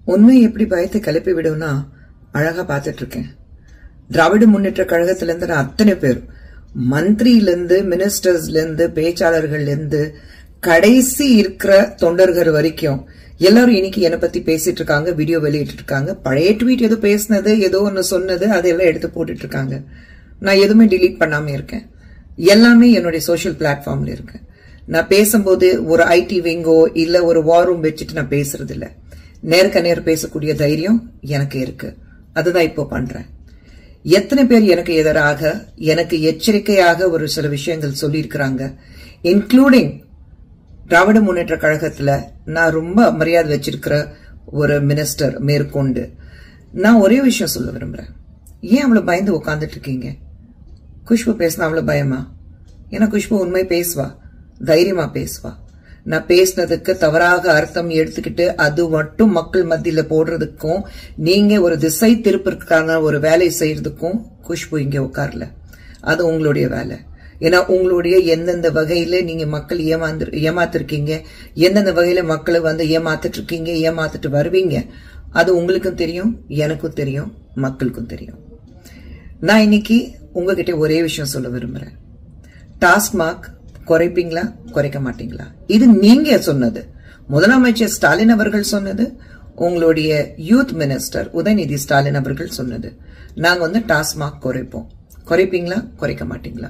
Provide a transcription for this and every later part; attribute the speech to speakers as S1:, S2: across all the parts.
S1: உண்மை எப்படி பயத்தை கிளப்பி விடும்னா அழகா பாத்துட்டு இருக்கேன். திராவிட முன்னேற்ற கழகத்துல இருந்து நான் அத்தனை பேர், மந்திரியிலிருந்து மினிஸ்டர்ஸ்ல இருந்து பேச்சாளர்கள் இருந்து கடைசி இருக்கிற தொண்டர்கள் வரைக்கும் எல்லாரும் இன்னைக்கு என்னை பத்தி பேசிட்டு இருக்காங்க, வீடியோ வெளியிட்டு இருக்காங்க. பழைய ட்வீட் ஏதோ பேசினது, ஏதோ ஒன்னு சொன்னது, அதெல்லாம் எடுத்து போட்டுட்டு இருக்காங்க. நான் எதுவுமே டிலீட் பண்ணாம இருக்கேன். எல்லாமே என்னுடைய சோசியல் பிளாட்ஃபார்ம்ல இருக்கு. நான் பேசும்போது ஒரு ஐடி விங்கோ இல்ல ஒரு வார் ரூம் வச்சுட்டு நான் பேசுறது இல்ல. நேருக்கு நேர் பேசக்கூடிய தைரியம் எனக்கு இருக்கு. அதுதான் இப்போ பண்றேன். எத்தனை பேர் எனக்கு எதிராக, எனக்கு எச்சரிக்கையாக ஒரு சில விஷயங்கள் சொல்லியிருக்கிறாங்க. இன்க்ளூடிங் திராவிட முன்னேற்ற கழகத்துல நான் ரொம்ப மரியாதை வச்சிருக்கிற ஒரு மினிஸ்டர் மேற்கொண்டு நான் ஒரே விஷயம் சொல்ல விரும்புறேன். ஏன் அவ்வளவு பயந்து உட்கார்ந்துட்டு இருக்கீங்க? குஷ்பு பேசினா அவ்வளவு பயமா? ஏன்னா குஷ்பு உண்மை பேசுவா, தைரியமா பேசுவா. நான் பேசினதுக்கு தவறாக அர்த்தம் எடுத்துக்கிட்டு அது மட்டும் மக்கள் மத்தியில போடுறதுக்கும், நீங்க ஒரு திசை திருப்பிற்கான ஒரு வேலை செய்யறதுக்கும் குஷ்பு இங்க உட்கார்ல. அது உங்களுடைய வேலை. ஏன்னா உங்களுடைய எந்தெந்த வகையில நீங்க மக்கள் ஏமாத்திருக்கீங்க, எந்தெந்த வகையில மக்களை ஏமாத்திட்டு இருக்கீங்க, ஏமாத்திட்டு வருவீங்க, அது உங்களுக்கும் தெரியும், எனக்கும் தெரியும், மக்களுக்கும் தெரியும். நான் இன்னைக்கு உங்ககிட்ட ஒரே விஷயம் சொல்ல விரும்புறேன். டாஸ்மாக் குறைப்பீங்களா, குறைக்க மாட்டீங்களா? இது நீங்க சொன்னது, முதலமைச்சர் ஸ்டாலின் அவர்கள் சொன்னது, உங்களுடைய யூத் மினிஸ்டர் உதயநிதி ஸ்டாலின் அவர்கள் சொன்னது. நாங்க டாஸ்மாக் குறைப்போம். குறைப்பீங்களா, குறைக்க மாட்டீங்களா?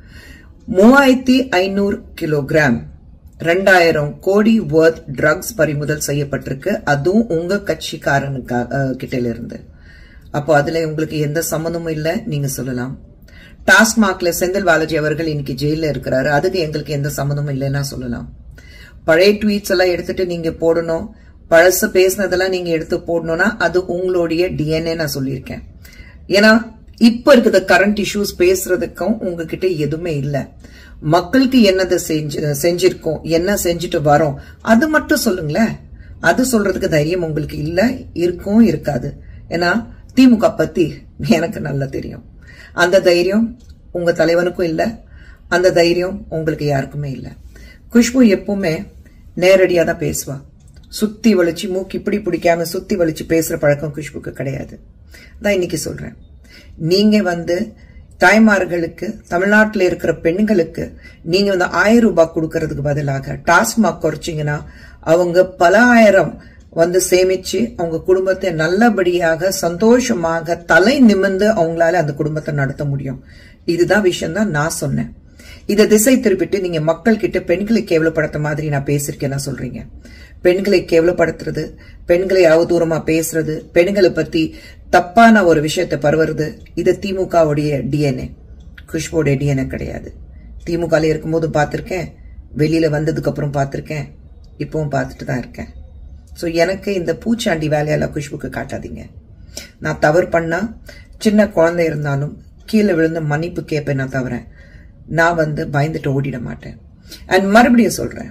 S1: 3500 கிலோகிராம் 2000 கோடி வர்த் ட்ரக்ஸ் பறிமுதல் செய்யப்பட்டிருக்கு. அதுவும் உங்க கட்சிக்காரனுக்கிட்ட இருந்து. அப்போ அதுல உங்களுக்கு எந்த சம்மந்தமும் இல்ல நீங்க சொல்லலாம். டாஸ்மாக்ல செந்தில் பாலாஜி அவர்கள் இன்னைக்கு ஜெயில இருக்கிறாரு, அதுக்கு எங்களுக்கு எந்த சம்மந்தமும் இல்லைன்னா சொல்லலாம். பழைய ட்வீட்ஸ் எல்லாம் எடுத்துட்டு நீங்க போடணும், பழசு பேசினதெல்லாம் நீங்க எடுத்து போடணும்னா அது உங்களுடைய டிஎன்ஏ நான் சொல்லியிருக்கேன். ஏன்னா இப்ப இருக்கிற கரண்ட் இஷ்யூஸ் பேசுறதுக்கும் உங்ககிட்ட எதுவுமே இல்ல. மக்களுக்கு என்னதை செஞ்சிருக்கோம், என்ன செஞ்சுட்டு வரோம், அது மட்டும் சொல்லுங்களேன். அது சொல்றதுக்கு தைரியம் உங்களுக்கு இல்ல, இருக்கும், இருக்காது. ஏன்னா திமுக பத்தி எனக்கு நல்லா தெரியும். அந்த தைரியம் உங்க தலைவனுக்கும் இல்ல, அந்த தைரியம் உங்களுக்கு யாருக்குமே இல்ல. குஷ்பு எப்பவுமே நேரடியா தான் பேசுவா. சுத்தி வலிச்சு மூக்கு இப்படி பிடிக்காம சுத்தி வலிச்சு பேசுற பழக்கம் குஷ்புக்கு கிடையாது. தான் இன்னைக்கு சொல்றேன். நீங்க தாய்மார்களுக்கு, தமிழ்நாட்டில் இருக்கிற பெண்களுக்கு நீங்க 1000 ரூபாய் கொடுக்கறதுக்கு பதிலாக டாஸ்மாக் குறைச்சிங்கன்னா அவங்க பல ஆயிரம் சேமிச்சு அவங்க குடும்பத்தை நல்லபடியாக சந்தோஷமாக தலை நிமிர்ந்து அவங்களால அந்த குடும்பத்தை நடத்த முடியும். இதுதான் விஷயம் தான் நான் சொன்னேன். இதை திசை திருப்பிட்டு நீங்க மக்கள் கிட்ட பெண்களை கேவலப்படுத்த மாதிரி நான் பேசிருக்கேன் சொல்றீங்க. பெண்களை கேவலப்படுத்துறது, பெண்களை அவதூறமா பேசுறது, பெண்களை பத்தி தப்பான ஒரு விஷயத்தை பரவுறது, இது திமுகவுடைய டிஎன்ஏ, குஷ்புடைய டிஎன்ஏ கிடையாது. திமுக இருக்கும்போது பார்த்திருக்கேன், வெளியில வந்ததுக்கு அப்புறம் பார்த்திருக்கேன், இப்பவும் பார்த்துட்டு தான் இருக்கேன். சோ எனக்கு இந்த பூச்சாண்டி வேலையெல்லாம் குஷ்புக்கு காட்டாதீங்க. நான் தவறு பண்ணா சின்ன குழந்தை இருந்தாலும் கீழே விழுந்து மன்னிப்பு கேட்பேன். நான் தவிர நான் பயந்துட்டு ஓடிட மாட்டேன். அண்ட் மறுபடியும் சொல்றேன்,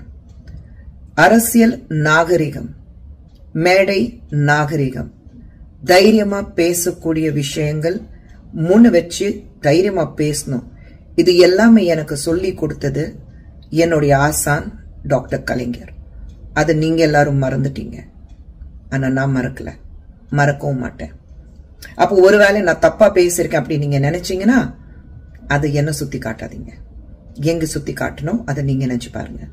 S1: அரசியல் நாகரிகம், மேடை நாகரிகம், தைரியமா பேசக்கூடிய விஷயங்கள் முன் வச்சு தைரியமா பேசணும். இது எல்லாமே எனக்கு சொல்லி கொடுத்தது என்னுடைய ஆசான் டாக்டர் கலைஞர். அது நீங்க எல்லாரும் மறந்துட்டீங்க. ஆனா நான் மறக்கல, மறக்கவும் மாட்டேன். அப்போ ஒருவேளை நான் தப்பா பேசியிருக்கேன் அப்படி நீங்க நினைச்சீங்கன்னா அது என்ன சுத்தி காட்டாதீங்க. எங்க சுத்தி காட்டணும் அதை நீங்க நினைச்சு பாருங்க.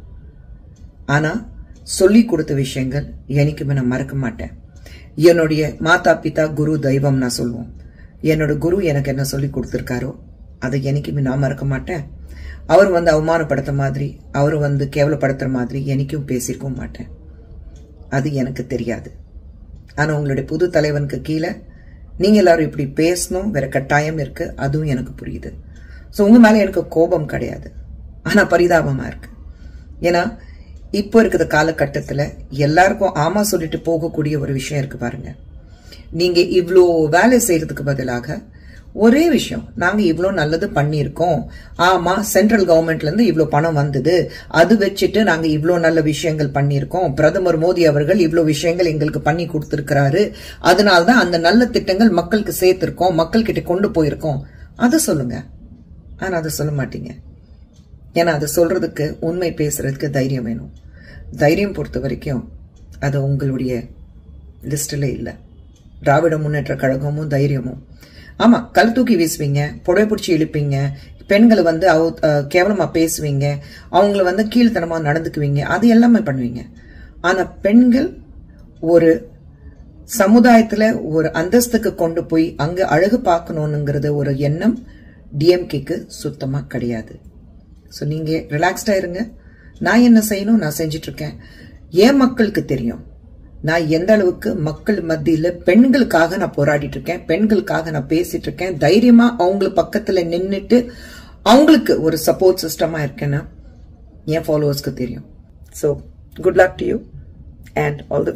S1: ஆனா சொல்லி கொடுத்த விஷயங்கள் என்னைக்குமே நான் மறக்க மாட்டேன். என்னுடைய மாதா பிதா குரு தெய்வம் நான் சொல்லுவோம். என்னோட குரு எனக்கு என்ன சொல்லி கொடுத்திருக்காரோ அதை என்னைக்குமே நான் மறக்க மாட்டேன். அவர் அவமானப்படுத்த மாதிரி, அவர் கேவலப்படுத்துற மாதிரி என்னைக்கும் பேசியிருக்கவும் மாட்டேன். அது எனக்கு தெரியாது. ஆனா உங்களுடைய புது தலைவனுக்கு கீழே நீங்க எல்லாரும் இப்படி பேசணும் வேற கட்டாயம் இருக்கு, அதுவும் எனக்கு புரியுது. சோ உங்க மேல எனக்கு கோபம் கிடையாது, ஆனா பரிதாபமா இருக்கு. ஏன்னா இப்போ இருக்கிற காலகட்டத்துல எல்லாருக்கும் ஆமா சொல்லிட்டு போகக்கூடிய ஒரு விஷயம் இருக்கு பாருங்க. நீங்க இவ்ளோ வேலை செய்யறதுக்கு பதிலாக ஒரே விஷயம், நாங்க இவ்ளோ நல்லது பண்ணிருக்கோம், ஆமா சென்ட்ரல் கவர்மெண்ட்ல இருந்து இவ்ளோ பணம் வந்தது, அது வச்சுட்டு நாங்க இவ்ளோ நல்ல விஷயங்கள் பண்ணிருக்கோம், பிரதமர் மோடி அவர்கள் இவ்ளோ விஷயங்கள் எங்களுக்கு பண்ணி கொடுத்திருக்கிறாரு, அதனால்தான் அந்த நல்ல திட்டங்கள் மக்களுக்கு சேர்த்திருக்கோம், மக்கள் கிட்ட கொண்டு போயிருக்கோம், அதை சொல்லுங்க. ஆனா அதை சொல்ல மாட்டீங்க. ஏன்னா அதை சொல்றதுக்கு, உண்மை பேசுறதுக்கு தைரியம் வேணும். தைரியம் பொறுத்த வரைக்கும் அது உங்களுடைய லிஸ்ட்ல இல்ல. திராவிட முன்னேற்ற கழகமும் தைரியமும். ஆமா, கல் தூக்கி வீசுவீங்க, புடவை பிடிச்சி இழுப்பீங்க, பெண்களை வந்து கேவலமா பேசுவீங்க, அவங்கள வந்து கீழ்த்தனமா நடந்துக்குவீங்க, அது எல்லாமே பண்ணுவீங்க. ஆனா பெண்கள் ஒரு சமுதாயத்துல ஒரு அந்தஸ்துக்கு கொண்டு போய் அங்க அழகு பார்க்கணும்ங்கிறது ஒரு எண்ணம் டிஎம்கேக்கு சுத்தமா கிடையாது. ஸோ நீங்க ரிலாக்ஸ்டா இருங்க. நான் என்ன செய்யணும் நான் செஞ்சிட்டு இருக்கேன். என் மக்களுக்கு தெரியும் நான் எந்த அளவுக்கு மக்கள் மத்தியில பெண்களுக்காக நான் போராடிட்டு இருக்கேன், பெண்களுக்காக நான் பேசிட்டு இருக்கேன். தைரியமா அவங்களுக்கு பக்கத்துல நின்னுட்டு அவங்களுக்கு ஒரு சப்போர்ட் சிஸ்டமா இருக்கேன்னா என் ஃபாலோவர்ஸ்க்கு தெரியும். So good luck to you and all the